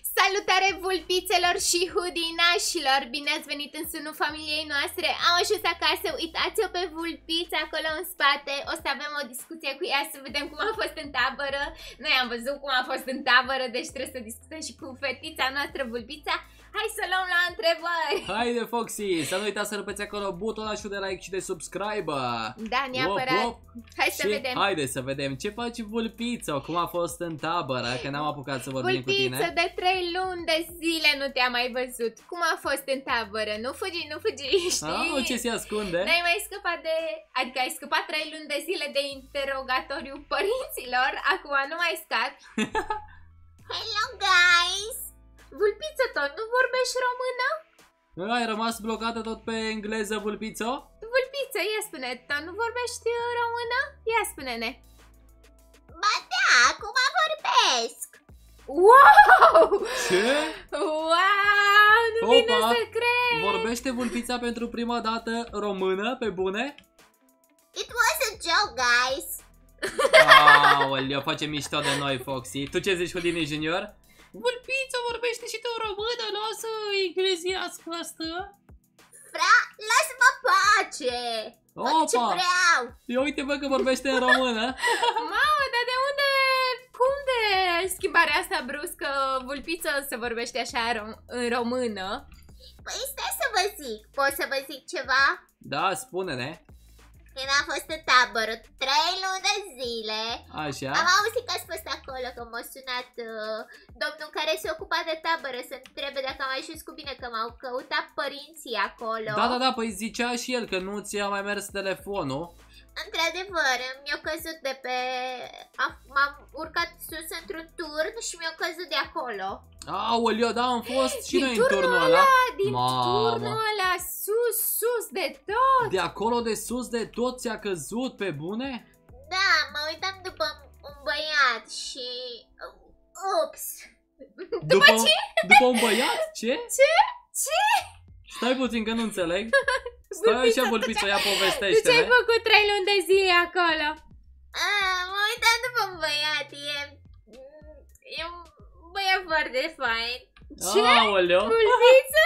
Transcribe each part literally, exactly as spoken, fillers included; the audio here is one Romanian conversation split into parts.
Salutare vulpițelor și hudinașilor! Bine ați venit în sânul familiei noastre. Am ajuns acasă, uitați-o pe vulpiță acolo în spate. O să avem o discuție cu ea să vedem cum a fost în tabără. Noi am văzut cum a fost în tabără, deci trebuie să discutăm și cu fetița noastră vulpița. Hai să luăm la întrebări! Haide, Foxy! Să nu uitați să rupeți acolo butonul de like și de subscribe. Da, neapărat! Op, op. Hai să și vedem! Haide să vedem ce faci vulpiță, cum a fost în tabără, că n-am apucat să vorbim cu tine. Vulpiță, de trei luni de zile nu te-am mai văzut. Cum a fost în tabără? Nu fugi, nu fugi, știi? Ah, ce se ascunde? N-ai mai scăpat de... Adică ai scăpat trei luni de zile de interogatoriu părinților. Acum nu mai scap. Hello, guys! Vulpiță, tot nu vorbești română? Ai rămas blocată tot pe engleză, vulpiță? Vulpiță, ia spune, tot nu vorbești română? Ia spune-ne. Ba da, acum vorbesc. Wow! Ce? Wow! Nu Opa, vine să cred! Vorbește vulpița pentru prima dată română, pe bune? It was a joke, guys. Aoleu, face mișto de noi, Foxy. Tu ce zici, Houdini Junior? Vulpița vorbește și tu română, nu o să englezească asta? Fra, lasă-mă pace! Fac ce vreau! Eu uite, bă, că vorbește în română. Mamă, dar de unde, cum de schimbarea asta bruscă, vulpiță, să vorbește așa rom în română? Păi stai să vă zic, pot să vă zic ceva? Da, spune-ne. Când am fost în tabără trei luni de zile, Așa. am auzit că ați fost acolo, că m-a sunat uh, domnul care se ocupa de tabără să întrebe dacă am ajuns cu bine, că m-au căutat părinții acolo. Da, da, da, păi zicea și el că nu ți-a mai mers telefonul. Într-adevăr, mi-a căzut de pe... M-am urcat sus într-un turn și mi-a căzut de acolo. Aoleu, da, am fost și din noi în turnul ăla. Din Mamă. turnul ăla, sus, sus de tot. De acolo de sus de tot ți-a căzut, pe bune? Da, mă uitam după un băiat și... Ups. După, după ce? După un băiat? Ce? Ce? Ce? Stai puțin că nu înțeleg. Stai așa, vulpiță, ia povestește-ne. Tu ce-ai făcut trei luni de zile acolo? A, mă uitam după un băiat, e... E un băiat foarte fain. Ce? Aoleu. Vulpiță?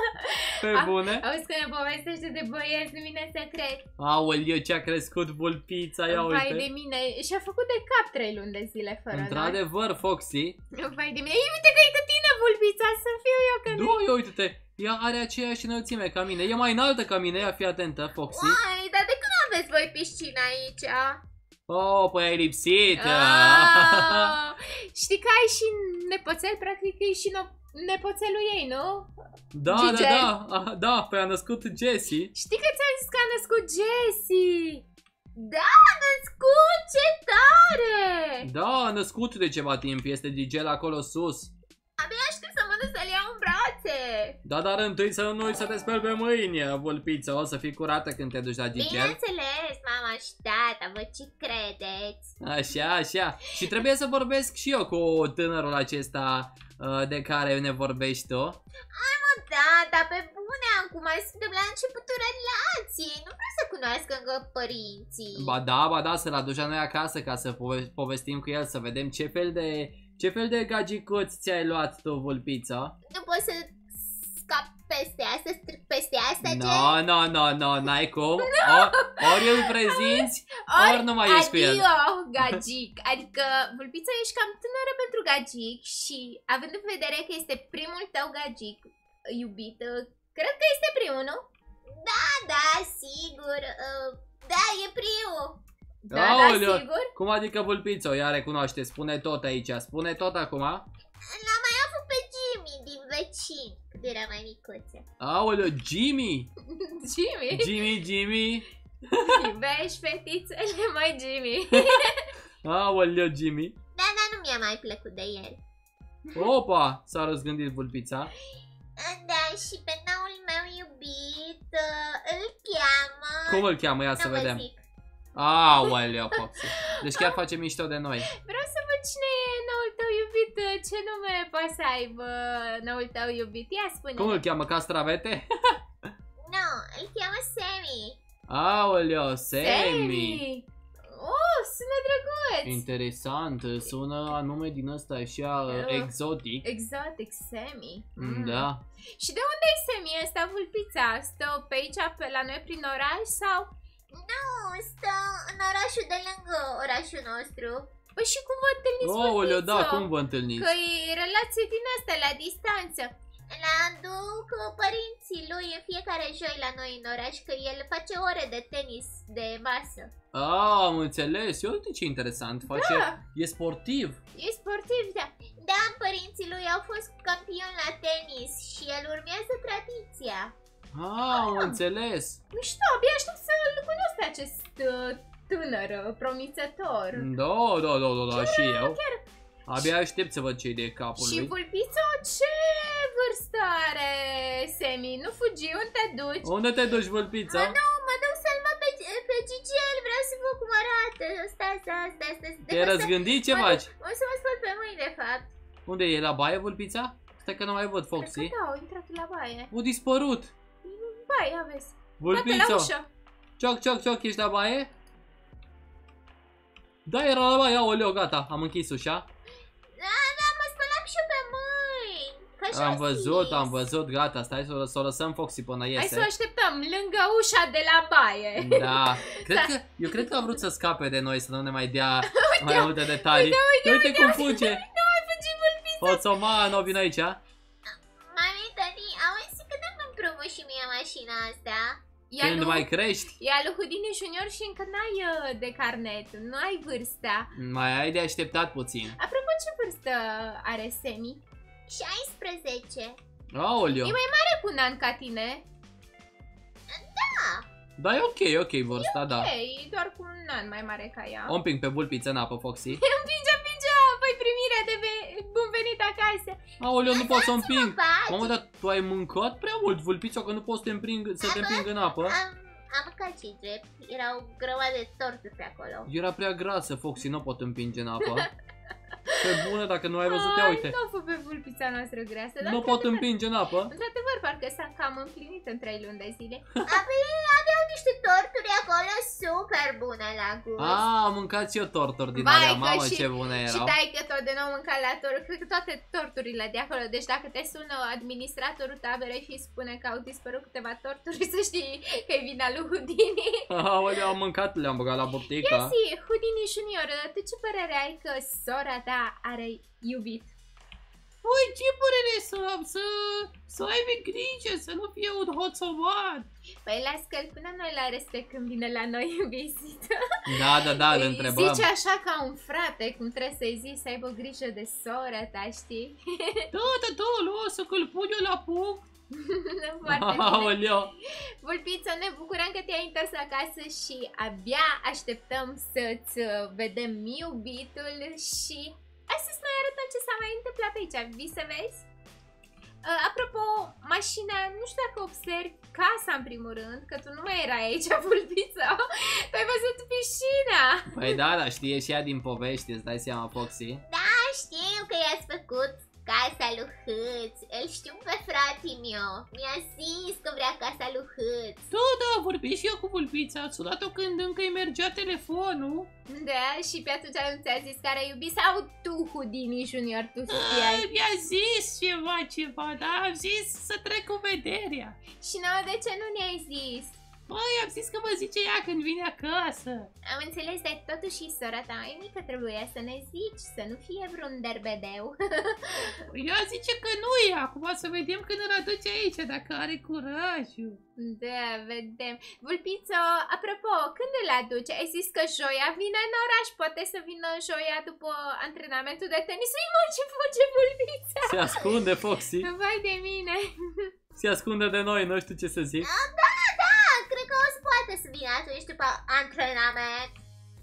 Pe bune? Auzi că ne povestește de băieți, nu vine să cred. Aoleu, ce-a crescut vulpița, ia uite. Vai de mine, și-a făcut de cap trei luni de zile fără noi. Într-adevăr, Foxy. Vai de mine, ei, uite că e cu tine, vulpița, să fiu eu că nu. Da, ia uite-te, ea are aceeași înălțime ca mine, e mai înaltă ca mine, ia fii atentă, Foxy. Uai, dar de când aveți voi piscina aici? Oh, păi ai lipsit. Oh, știi că ai și nepoțel, practic e și no nepoțelul ei, nu? Da, Gigel. da, da, da, păi a născut Jessie. Știi că ți-am zis că a născut Jessie? Da, a născut, ce tare! Da, a născut de ceva timp, este Gigel acolo sus. Abia aștept să mă duc să-l iau în brațe. Da, dar întâi să nu uiți să te speli pe mâini, vulpiță, o să fii curată când te duci la Gigel. Bineînțeles, mama și tata, vă ce credeți? Așa, așa. Și trebuie să vorbesc și eu cu tânărul acesta uh, de care ne vorbești tu. Ai mă, da, dar pe bune, acum suntem la începutul relației. Nu vreau să cunoască încă părinții. Ba da, ba da, să-l aduci la noi acasă ca să pove povestim cu el, să vedem ce fel de, ce fel de gagicuți ți-ai luat tu, vulpiță. Nu poți să scap peste asta, stric peste asta, ce? No, no, no, no, n-ai cum. O, ori îl prezinți, ori, ori nu mai ești cu el. Adio, gagic. Adică, vulpița, ești cam tânără pentru gagic și, având în vedere că este primul tău gagic iubit, cred că este primul, nu? Da, da, sigur. Da, e primul. Da, Aoleu, da, sigur. Cum adică vulpiță, o ea recunoaște, spune tot aici, spune tot acum. L-am mai avut pe Jimmy din vecin, când era mai micuță. Aoleu, Jimmy! Jimmy? Jimmy, Jimmy! Iubești fetițele, mai Jimmy. Aoleu, Jimmy! Da, dar nu mi-a mai plăcut de el. Opa, s-a răzgândit vulpița. Da, și pe noul meu iubit îl cheamă... Cum îl cheamă? Ia să Nu vă vedem. zic. Aoleu, Foxy. Deci chiar face mișto de noi. Vreau să văd cine e noul tău iubit, ce nume poate să aibă noul tău iubit. Ia spune. Cum îl cheamă? Castravete? Nu, îl cheamă Sammy. Aoleu, Sammy. Oh, sună drăguț! Interesant, sună anume din ăsta așa uh, exotic. Exotic, Semi. Mm. Da. Și de unde e Semi ăsta, vulpița? Stă pe aici, pe la noi, prin oraș sau? Nu, stă în orașul de lângă orașul nostru. Păi și cum vă întâlniți, Oh, vulpiță? da, cum vă întâlniți? Că e relație din asta, la distanță. La aduc părinții lui în fiecare joi la noi în oraș, că el face ore de tenis de masă. Ah, am înțeles. Uite ce interesant. Face... Da. E sportiv. E sportiv, da. Da, părinții lui au fost campioni la tenis și el urmează tradiția. Ah, am înțeles. Mișto, abia aștept să-l cunosc pe acest uh, tânăr uh, promițător. Da, da, da, da, da, și eu. Chiar. Abia aștept să văd ce de capul Și lui. vulpiță, ce vârstă are Semi? Nu fugi, unde te duci? Unde te duci, vulpița? Mă, nu, mă duc să-l văd pe, pe Gigel, vreau să văd cum arată. Stai, stai, stai, stai. Te-ai răzgândit? Ce mă faci? duc- O să mă spăl pe mâini, de fapt. Unde e? La baie, vulpița? Stai că nu mai văd Cred că Foxy. da, au intrat la baie. O dispărut. Baie, aveți. Bate la Vulpița. ușă. Cioc, cioc, cioc, ești la baie? Da, era la baie. Aoleu, gata, am închis ușa. Da, da, mă spălam și eu pe mâini. Că așa Am văzut, zis. am văzut, gata, stai să o, să o lăsăm Foxy până Hai iese. să o așteptăm lângă ușa de la baie. Da, cred că, eu cred că a vrut să scape de noi, să nu ne mai dea mai multe detalii. Uite, uite, cum fuge! Hoțomano, vin aici. Mami, Tani, auzi, cât îmi împrumut și mie mașina asta? Ia Când lui, mai crești, ia lui Houdini Junior și încă n-ai uh, de carnet, nu ai vârsta. mai ai de așteptat puțin. Apropo, ce vârstă are Semi? șaisprezece. Aoleu. E mai mare cu un an ca tine. Da, e ok, ok vârsta, da. Ei, doar cu un an mai mare ca ea. O împing pe vulpiță în apă, Foxy. Împinge, împinge, păi primirea de be... bun venit acasă. Aoleu, nu pot să o împing. Faci? Mamă, dar tu ai mâncat prea mult, vulpița, că nu poți să te împing, să te împing în apă. Am, am mâncat și drept. Era o grămadă de torturi pe acolo. Era prea grasă, Foxy, nu pot împinge în apă. Ce bună, dacă nu ai văzut, ia uite. Nu fă pe vulpița noastră greasă. dar Nu pot împinge în apă. într-adevăr, parcă s-a cam împlinit în trei luni de zile. Aveau niște torturi acolo super bune la gust. A, am mâncat și eu torturi din Vai, alea, că mamă, și- ce bune Și erau. dai că tot de nou mâncat la torturi, cred că toate torturile de acolo. Deci dacă te sună administratorul taberei și spune că au dispărut câteva torturi, să știi că e vina lui Houdini. Aoleu, am mâncat, le-am băgat la burtica. Ia zi, Houdini Junior, tu ce părere ai că sora ta are iubit? Păi, ce părere să am? Să, să aibă grijă, să nu fie un hoțoman. Păi las că îl punem noi la respect când vine la noi în vizită. Da, da, da, îl Îi întrebăm. zice așa ca un frate, cum trebuie să-i zici să aibă grijă de sora ta, știi? Da, da, da, lasă că îl pun eu la punct. Foarte bine. Aoleu. Vulpiță, ne bucurăm că te-ai întors acasă și abia așteptăm să-ți uh, vedem iubitul și hai să-ți mai arătăm ce s-a mai întâmplat pe aici. Vii să vezi? Uh, apropo, mașina, nu știu dacă observi casa în primul rând, că tu nu mai erai aici, Vulpiță. Tu ai văzut piscina. Păi da, da, știe și ea din povești, îți dai seama, Foxy. Da, știu că i-ați făcut casa lui Hâț. Îl știu pe fratele meu. Mi-a zis că vrea casa lui Hâț. Da, da, vorbești și eu cu vulpița, ați sunat-o când încă îi mergea telefonul. Da, și pe atunci nu ți-a zis că are iubit sau tu, Houdini Junior, tu știai? Mi-a zis ceva, ceva, da, am zis să trec cu vederea. Și nouă de ce nu ne-ai zis? Băi, am zis că mă zice ea când vine acasă. Am înțeles, dar totuși sora ta mai mică trebuia să ne zici, să nu fie vreun derbedeu. Ea zice că nu e, acum să vedem când îl aduce aici, dacă are curajul. Da, vedem. Vulpiță, apropo, când îl aduce? Ai zis că joia vine în oraș, poate să vină joia după antrenamentul de tenis. Ui, mă, ce face Vulpița? Se ascunde, Foxy. Vai de mine. Se ascunde de noi, nu știu ce să zic. Da, da, cred că o să poate să vină atunci după antrenament.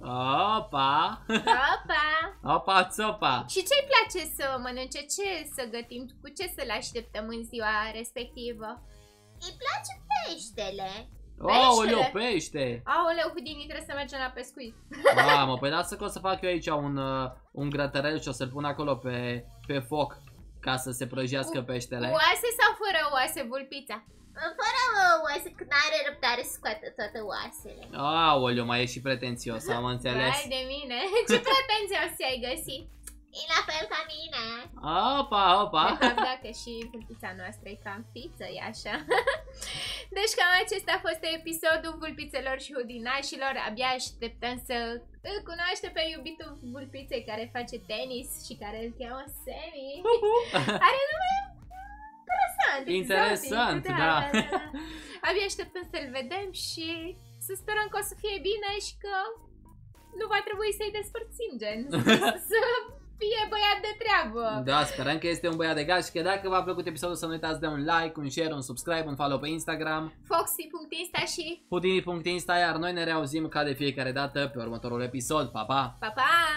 Opa! Opa! Opa, țopa! Și ce-i place să mănânce? Ce să gătim? Cu ce să-l așteptăm în ziua respectivă? Îi place peștele. Aoleu, pește! Aoleu, Houdini, trebuie să mergem la pescuit. Mamă, păi lasă că o să fac eu aici un, uh, un grătărel și o să-l pun acolo pe, pe foc ca să se prăjească peștele. Oase sau fără oase, Vulpița? Fără oase, că n-are răbdare să scoată toate oasele. Aoleu, mai e și pretențios, am înțeles. Vai de mine, ce pretențios ți-ai găsit. E la fel ca mine. Opa, opa. De fapt, dacă și vulpița noastră e cam fiță, e așa. Deci cam acesta a fost episodul vulpițelor și hudinașilor. Abia așteptăm să îl cunoaște pe iubitul vulpiței care face tenis și care îl cheamă Sammy. Are nume interesant. Interesant, exotic, da. da, da, da. Abia așteptăm să-l vedem și să sperăm că o să fie bine și că nu va trebui să-i despărțim, gen. Să fie băiat de treabă. Da, sperăm că este un băiat de gaz și că dacă v-a plăcut episodul să nu uitați de un like, un share, un subscribe, un follow pe Instagram Foxy punct insta și Houdini punct insta, iar noi ne reauzim ca de fiecare dată pe următorul episod. Pa, pa! pa, pa!